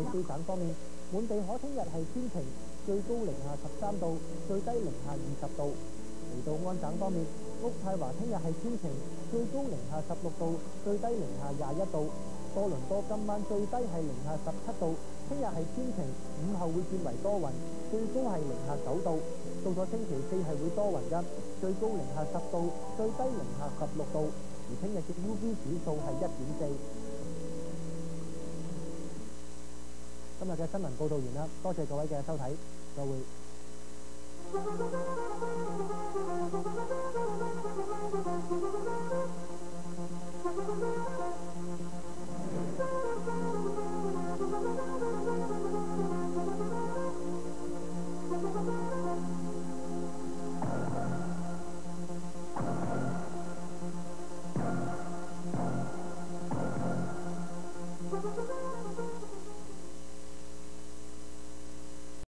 喺四省方面，滿地可聽日係天晴，最高零下13度，最低零下20度。嚟到安省方面，渥太華聽日係天晴，最高零下16度，最低零下21度。多倫多今晚最低係零下17度，聽日係天晴，午後會轉為多雲，最高係零下9度。到咗星期四係會多雲㗎，最高零下10度，最低零下16度。而聽日嘅 UV 指數係1.4。今日嘅新聞報導完啦，多謝各位嘅收睇，再會。